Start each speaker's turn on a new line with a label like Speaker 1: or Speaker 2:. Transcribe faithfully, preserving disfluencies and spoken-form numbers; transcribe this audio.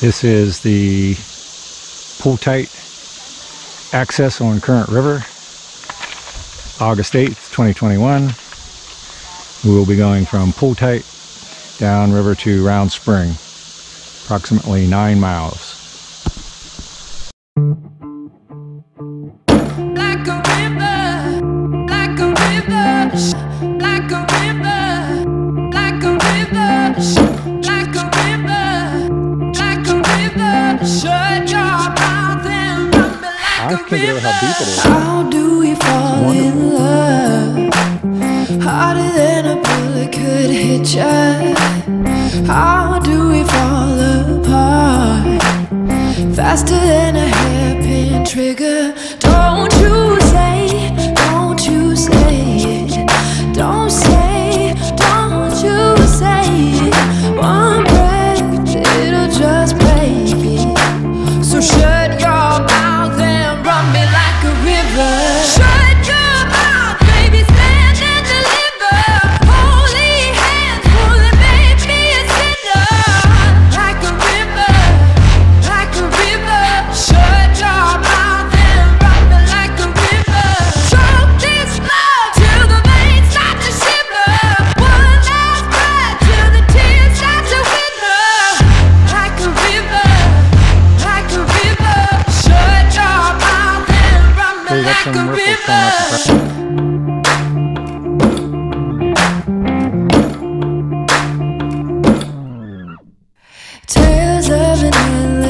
Speaker 1: This is the Pulltite access on Current River, August eighth, twenty twenty-one. We will be going from Pulltite downriver to Round Spring, approximately nine miles.
Speaker 2: Like a river, like a river, like a river, like a river, like a river, like a river. Shut your mouth and run me like
Speaker 1: I
Speaker 2: a
Speaker 1: can't get over
Speaker 2: river.
Speaker 1: how deep it is.
Speaker 2: How do we fall in love? Harder than a bullet could hit ya. How do we fall apart? Faster than a hairpin trigger. Don't you say, don't you say it. Don't say, don't you say it. One breath, it'll just break it. So shut your mouth and run me like a river. Shut your mouth, baby, stand and deliver. Holy hands, pull and make me a sinner. Like a river, like a river. Shut your mouth and run me like a river. Choke this love till the veins start to shiver. One last breath till the tears start to wither. Like a river, like a river. Shut your mouth and run me
Speaker 1: So you got
Speaker 2: like
Speaker 1: some
Speaker 2: a
Speaker 1: ripples coming up
Speaker 2: river.
Speaker 1: the front.
Speaker 2: Tales of an